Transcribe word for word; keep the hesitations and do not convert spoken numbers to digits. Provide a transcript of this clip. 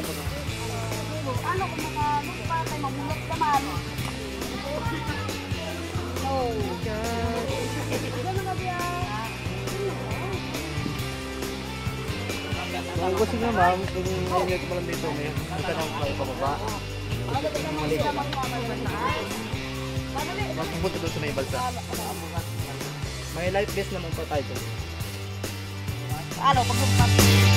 mo na. Ano kung makalumpa tayo mamulot naman? No. Gano'n na biya? Kung gusto nyo ma'am, kung nilagay mo lang dito, may tanong ko kayo pababa. Mali ka lang. Magpupunta doon sa may balsa. May life vest naman po tayo doon. Ano, pag